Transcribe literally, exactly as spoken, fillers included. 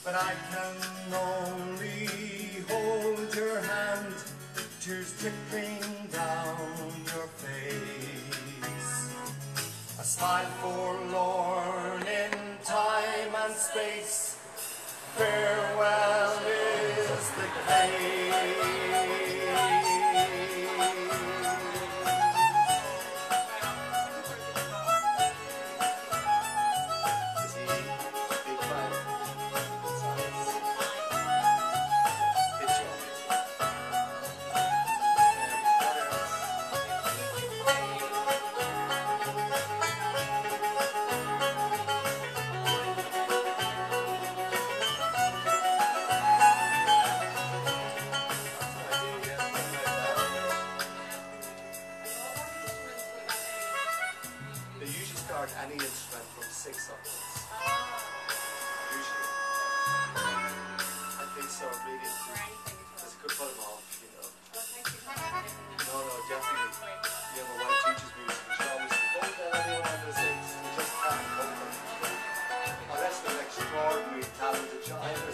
but I can only hold your hand, tears trickling down your face. A smile forlorn in time and space, farewell is the case. Any instrument from six upwards. Usually. I think so, really. Because it could put them off, you know. No, no, definitely. You know, my wife teaches music, and she always says, don't tell anyone on the six. You just can't hold them. Unless they're an extraordinary talented child.